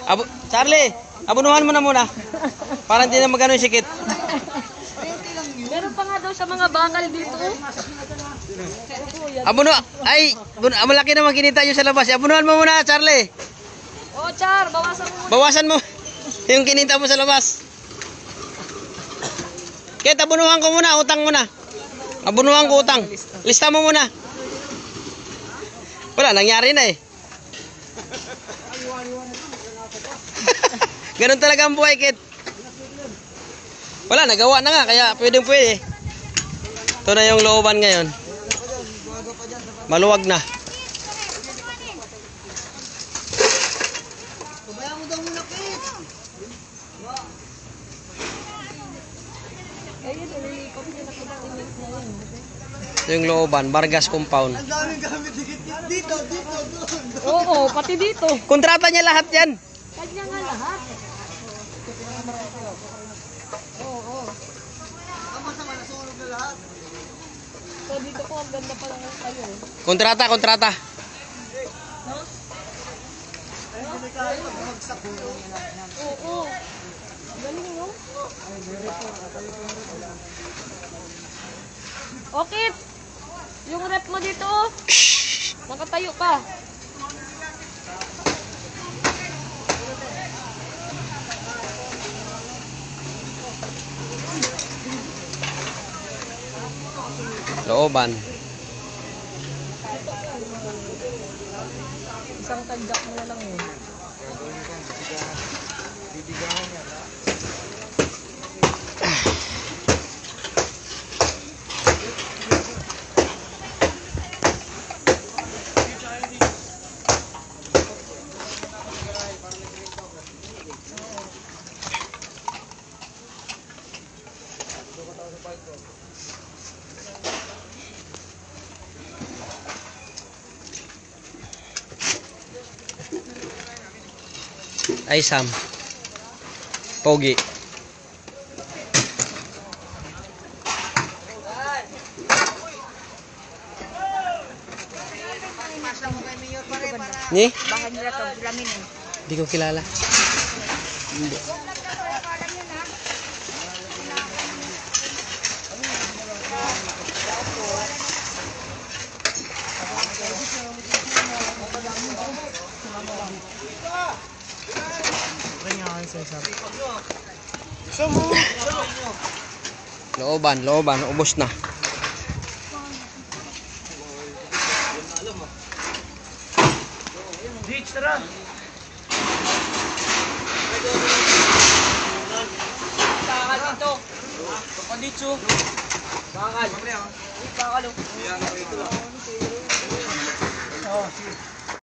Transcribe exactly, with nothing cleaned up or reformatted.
Abo, Charlie, abunuhan mo na muna. Para hindi na magano yung sikit. Meron pa nga daw sa mga bakal dito. Abuno, ay, malaki naman kinita nyo sa labas. Abunuhan mo muna, Charlie. Oh, Char, bawasan mo. Bawasan mo yung kinita mo sa labas. Kaya abunuhan ko muna, utang muna. Abunuhan ko utang. Lista mo muna. Wala, nangyari na eh. Ganun talaga ang buhay, Kit. Wala, nagawa na nga, kaya pwedeng pwede. Ito na yung looban ngayon. Maluwag na. Ito yung looban, Vargas Compound. Ang daming gamit dito, dito, dito. Oo, pati dito. Kontrata niya lahat yan. Kanya nga lahat. Oo, oo. Tama sa nasunog na lahat. So dito po, ang ganda pala ng kayo. Kontrata, kontrata. Oo. Galing, no? Okay. Yung rep mo dito, nakatayo pa. Looban. Isang tagdak mo na lang yun. Ay, Sam. Pogi. Ni? Baka nila to, lamin eh. Hindi ko kilala. Hindi. Looban, looban, ubos na. Ditch, tara. Bakal dito. Bakal dito. Bakal. Bakal. Yan, ito lang.